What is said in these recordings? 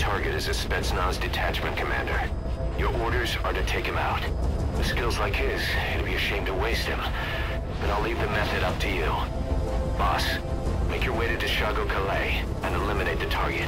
target is a Spetsnaz detachment commander. Your orders are to take him out. With skills like his, it'd be a shame to waste him. But I'll leave the method up to you. Boss, make your way to Deshago Calais and eliminate the target.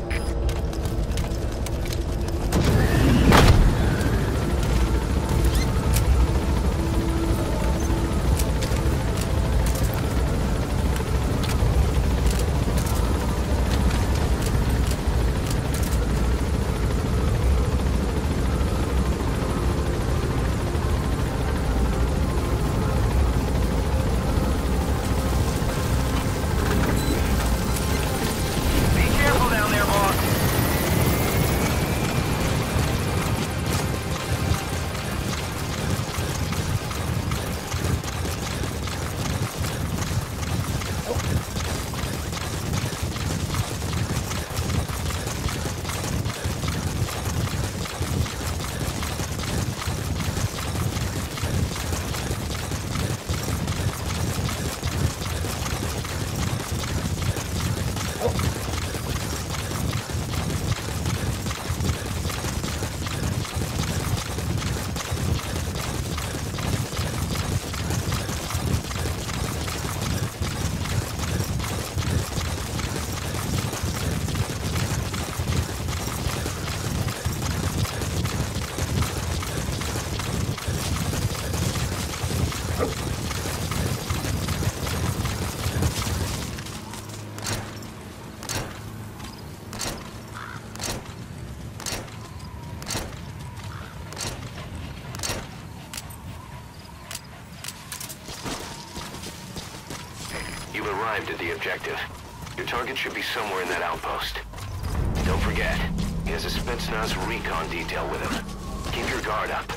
You've arrived at the objective. Your target should be somewhere in that outpost. Don't forget, he has a Spetsnaz recon detail with him. Keep your guard up.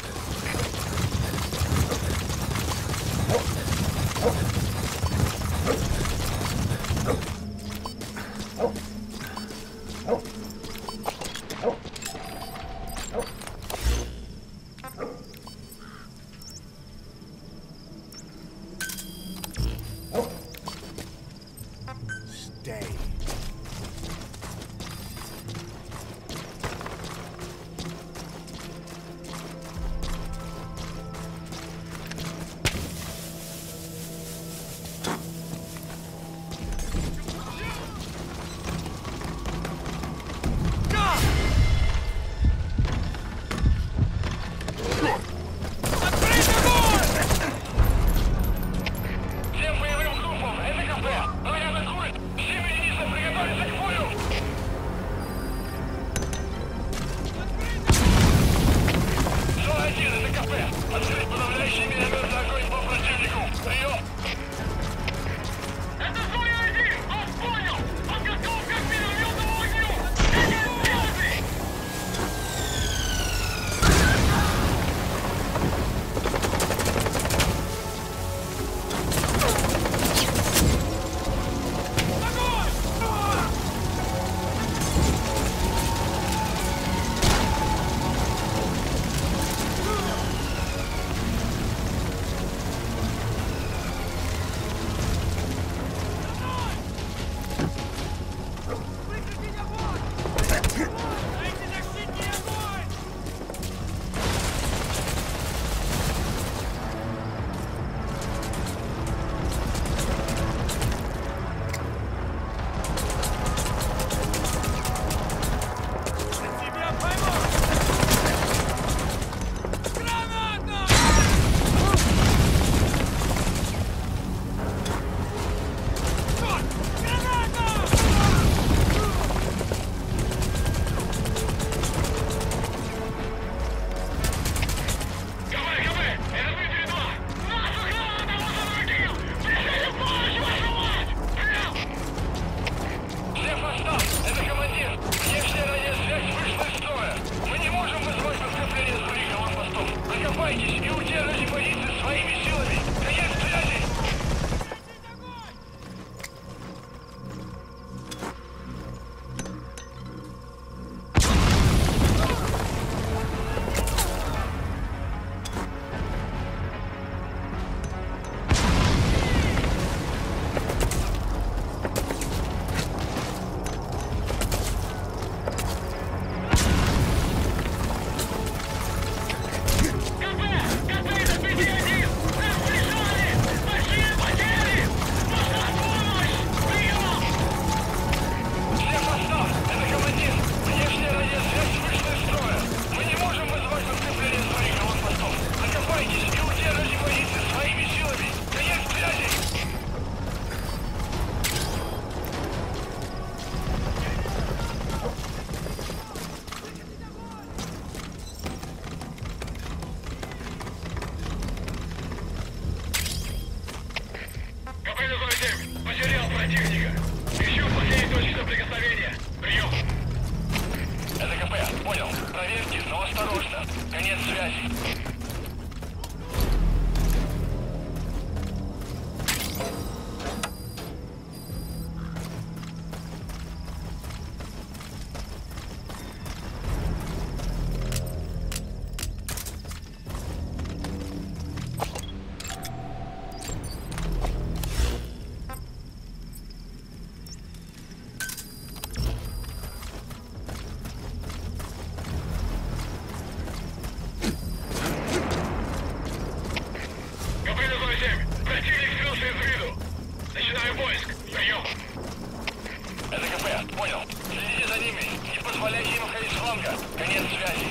Танго! Конец связи!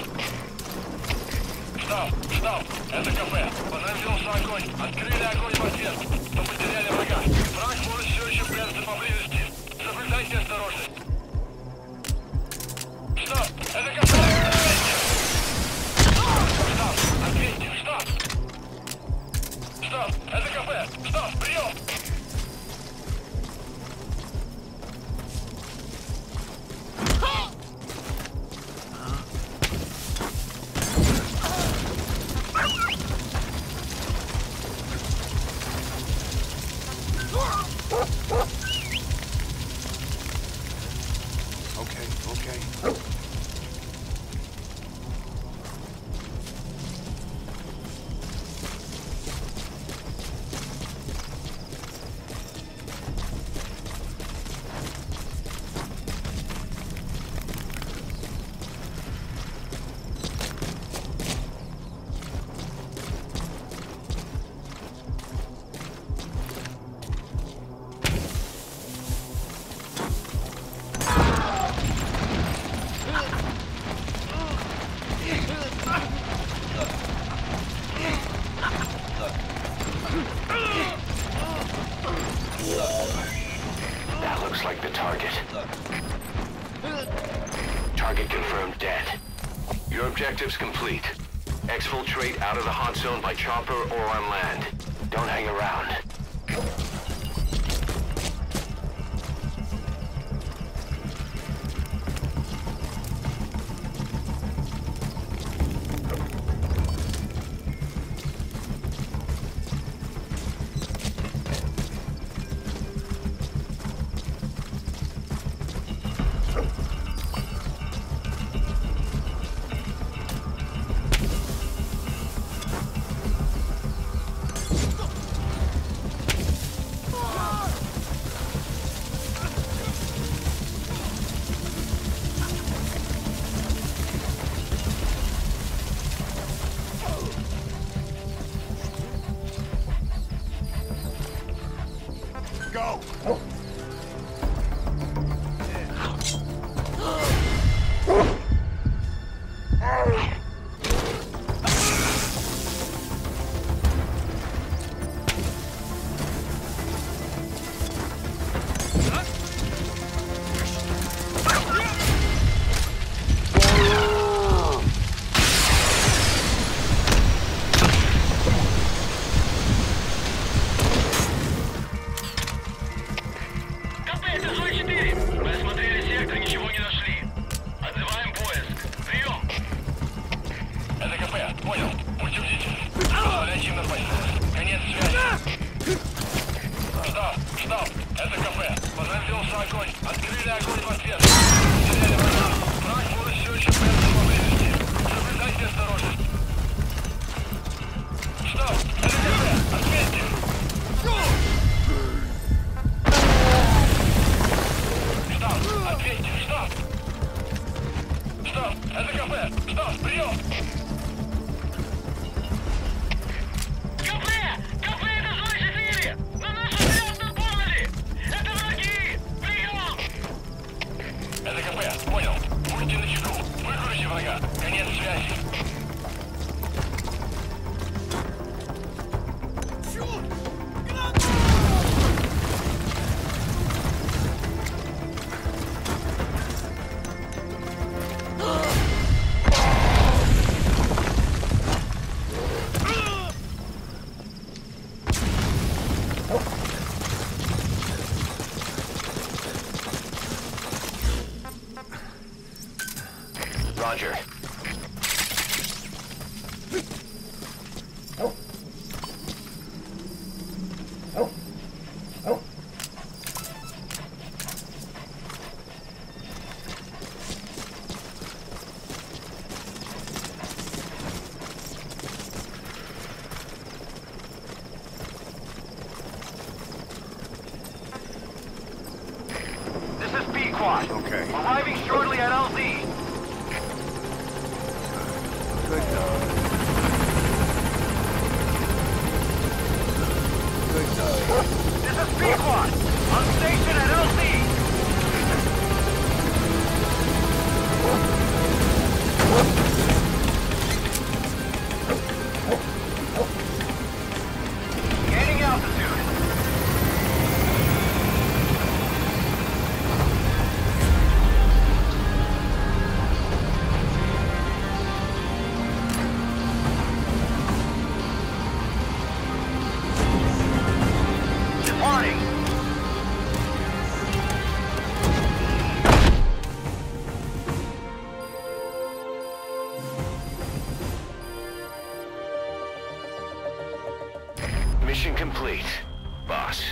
Штаб! Это КП! Понадобился огонь! Открыли огонь в ответ! Мы потеряли врага! Враг может все еще прятаться поблизости! Соблюдайте осторожность! Штаб! Это КП! Ответьте! Штаб! Это КП! Штаб! Прием! Okay. That looks like the target. Target confirmed dead. Your objective's complete. Exfiltrate out of the hot zone by chopper or on land. Don't hang around. Go! Roger. This is B-Quad. Okay. Arriving shortly at LZ. Good dog. Good dog. This is B-Quad. On station at LZ. complete, boss.